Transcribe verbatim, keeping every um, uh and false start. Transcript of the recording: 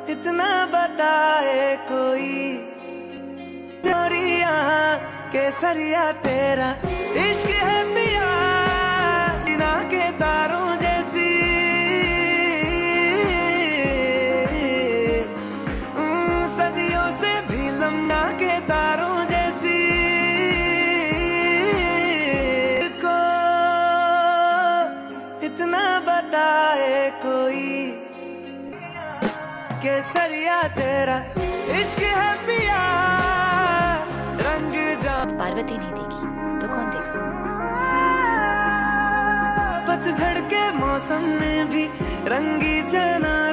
इतना बताए कोई, चोरिया केसरिया तेरा इश्क है पिया, बिना के तारों जैसी सदियों से भी लंबा के तारों जैसी, को इतना बताए कोई, केसरिया तेरा इश्क है पिया, रंग जा पार्वती नहीं देखी तो कौन देखा? पतझड़ के मौसम में भी रंगी चना